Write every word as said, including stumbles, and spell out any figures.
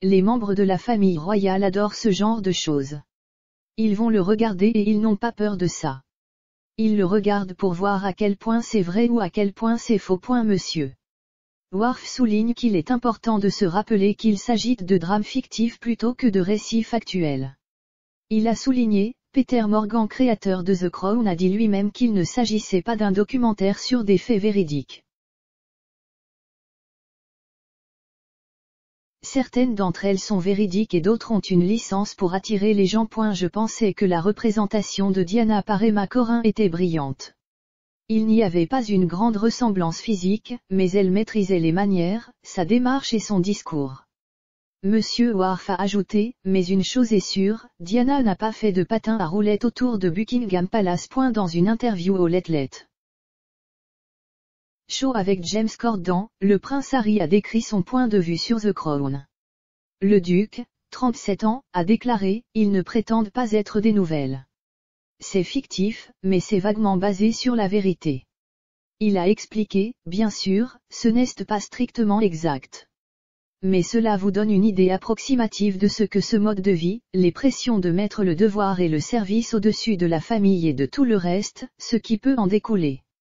les membres de la famille royale adorent ce genre de choses. Ils vont le regarder et ils n'ont pas peur de ça. Ils le regardent pour voir à quel point c'est vrai ou à quel point c'est faux. Monsieur Worf souligne qu'il est important de se rappeler qu'il s'agit de drames fictifs plutôt que de récits factuels. Il a souligné, Peter Morgan, créateur de The Crown, a dit lui-même qu'il ne s'agissait pas d'un documentaire sur des faits véridiques. Certaines d'entre elles sont véridiques et d'autres ont une licence pour attirer les gens. Je pensais que la représentation de Diana par Emma Corrin était brillante. Il n'y avait pas une grande ressemblance physique, mais elle maîtrisait les manières, sa démarche et son discours. Monsieur Worf a ajouté, mais une chose est sûre, Diana n'a pas fait de patin à roulettes autour de Buckingham Palace. Dans une interview au Late Late Show avec James Corden, le prince Harry a décrit son point de vue sur The Crown. Le duc, trente-sept ans, a déclaré, ils ne prétendent pas être des nouvelles. C'est fictif, mais c'est vaguement basé sur la vérité. Il a expliqué, bien sûr, ce n'est pas strictement exact. Mais cela vous donne une idée approximative de ce que ce mode de vie, les pressions de mettre le devoir et le service au-dessus de la famille et de tout le reste, ce qui peut en découler.